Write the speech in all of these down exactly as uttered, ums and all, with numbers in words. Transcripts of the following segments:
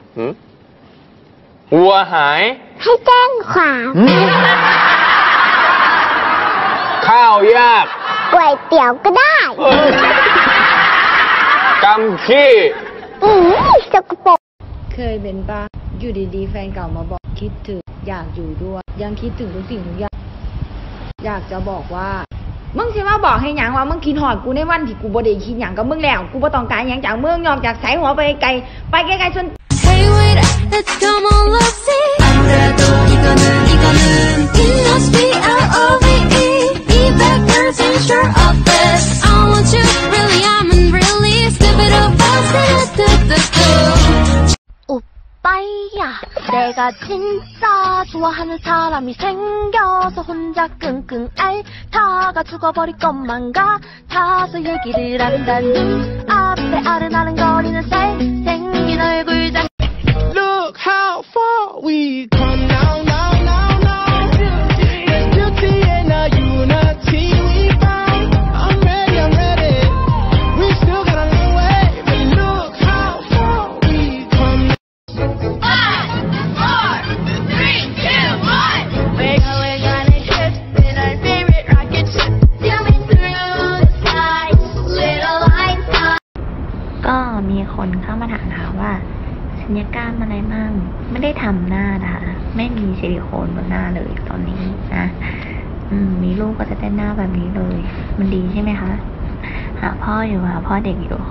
วัวหายให้แจ้งความข้าวยากก๋วยเตี๋ยวก็ได้กำขี้อือสกปรกเคยเป็นปะอยู่ดีๆแฟนเก่ามาบอกคิดถึงอยากอยู่ด้วยยังคิดถึงทุกสิ่งทุกอย่างอยากจะบอกว่ามึงสิมาบอกให้หยังว่ามึงคิดหอดกูในวันที่กูบ่ได้คิดหยังกับมึงแล้วกูบ่ต้องการหยังจากมึงยอมจากสายหัวไปไกลไปไกลๆจน Hey wait let's come on let's see 아무래도 이거는 이거는 It must be L O V E Even person sure of this I want you really I'm in really step it up fast 오빠야 내가 진짜 좋아하는 사람이 생겨서 혼자 끙끙 앓다가 죽어버릴 것만 같아서 얘기를 한다 눈앞에 아른아른거리는 잘생긴 얼굴 장 Look how far we come now now now now There's beauty in our unity we found I'm ready I'm ready We still got a long way But look how far we come Five, four, three, two, one We're going on a trip in our favorite rocket ship Zooming through the sky Little lights on ก็มีคนเข้ามาถามนะคะว่าศัลยกรรมอะไรมั่งไม่ได้ทำหน้านะคะไม่มีซิลิโคนบนหน้าเลยตอนนี้นะอืมมีลูกก็จะได้หน้าแบบนี้เลยมันดีใช่ไหมคะหาพ่ออยู่หาพ่อเด็กอยู่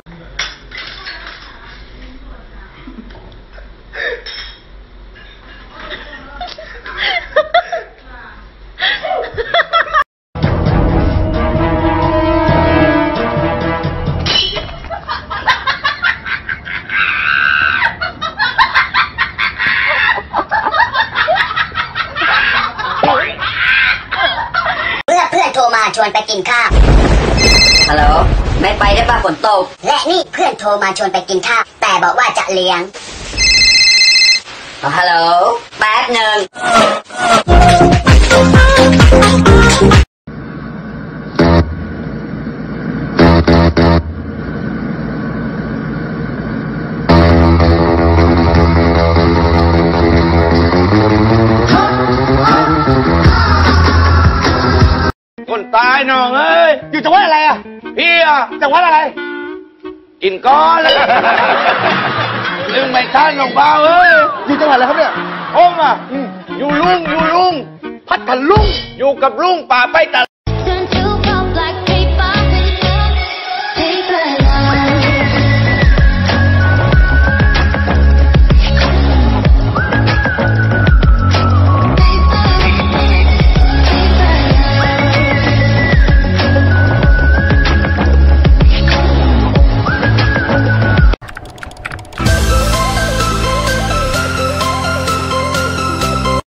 ชวนไปกินข้าวฮัลโหลไม่ไปได้ป่ะฝนตกและนี่เพื่อนโทรมาชวนไปกินข้าวแต่บอกว่าจะเลี้ยงฮัลโหลแป๊บหนึ่งคนตายน้องเอ้ยอยู่จังหวัดอะไรอ่ะพี่อ่ะจังหวัดอะไรกินก้อนเลยลืมไม่ทันหลวงเปล่าเอ้ยอยู่จังหวัดอะไรครับเนี่ยผมอ่ะอยู่ลุงอยู่ลุงพัทลุงอยู่กับลุงป่าไปต